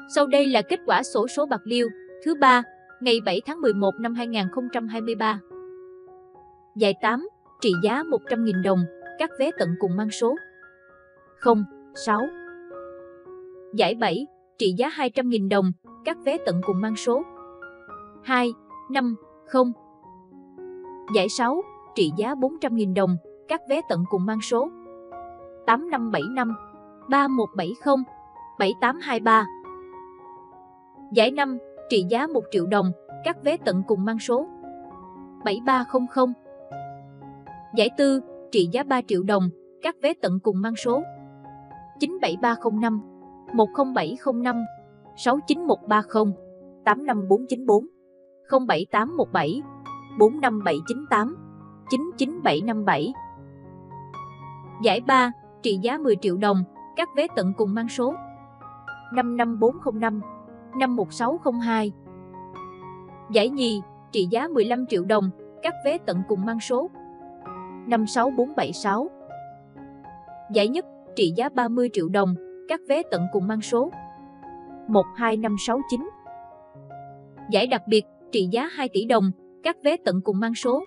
Sau đây là kết quả xổ số bạc liêu thứ 3, ngày 7 tháng 11 năm 2023. Giải 8, trị giá 100.000 đồng, các vé tận cùng mang số 0, 6. Giải 7, trị giá 200.000 đồng, các vé tận cùng mang số 2, 5, 0. Giải 6, trị giá 400.000 đồng, các vé tận cùng mang số 8575, 3170, 7823. Giải 5, trị giá 1 triệu đồng, các vé tận cùng mang số 7300. Giải 4, trị giá 3 triệu đồng, các vé tận cùng mang số 97305, 10705, 69130, 85494, 07817, 45798, 99757. Giải 3, trị giá 10 triệu đồng, các vé tận cùng mang số 55405, 51602. Giải nhì, trị giá 15 triệu đồng, các vé tận cùng mang số 56476. Giải nhất, trị giá 30 triệu đồng, các vé tận cùng mang số 12569. Giải đặc biệt, trị giá 2 tỷ đồng, các vé tận cùng mang số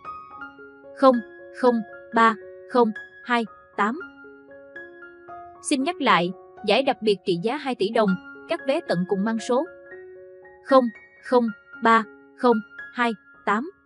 003028. Xin nhắc lại, giải đặc biệt trị giá 2 tỷ đồng, các vé tận cùng mang số 003028.